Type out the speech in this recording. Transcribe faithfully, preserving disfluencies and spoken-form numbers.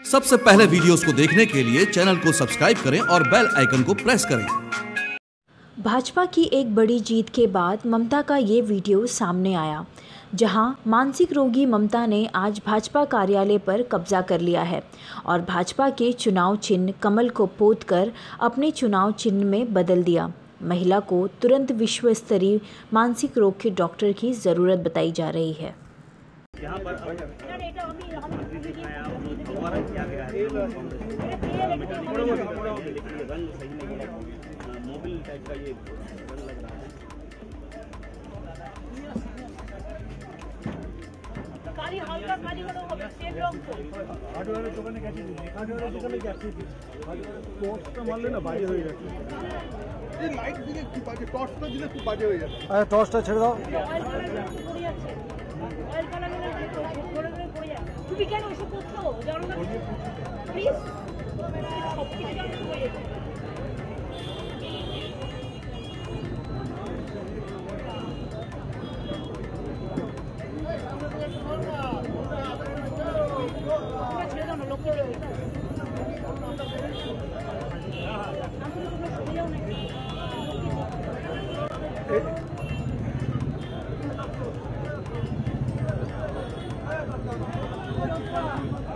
सबसे पहले वीडियोस को देखने के लिए चैनल को सब्सक्राइब करें और बेल आइकन को प्रेस करें। भाजपा की एक बड़ी जीत के बाद ममता का ये वीडियो सामने आया, जहां मानसिक रोगी ममता ने आज भाजपा कार्यालय पर कब्जा कर लिया है और भाजपा के चुनाव चिन्ह कमल को पोतकर अपने चुनाव चिन्ह में बदल दिया। महिला को तुरंत विश्व स्तरीय मानसिक रोग के डॉक्टर की ज़रूरत बताई जा रही है। यहाँ पर किया गया है रंग सही नहीं है, मोबिल टाइप का ये रंग लग रहा है। खाली हल्का खाली करो হবে सेम रंग তো হার্ডওয়্যারের দোকানে গেছি হার্ডওয়্যারের দোকানে গেছি টর্চটা মারলে না বাইরে হয়ে যাচ্ছে। এই লাইট দিলে কি বাজে, টর্চটা দিলে খুব বাজে হয়ে যাচ্ছে। আরে টর্চটা ছেড়ে দাও। অয়েল পড়ে যাচ্ছে, অয়েল পড়া গেলে পড়ে গেলে পড়ে যাচ্ছে। তুমি কেন এসব করছো জানো না প্লিজ, সব কিছু জানো পড়ে যাচ্ছে। Hey.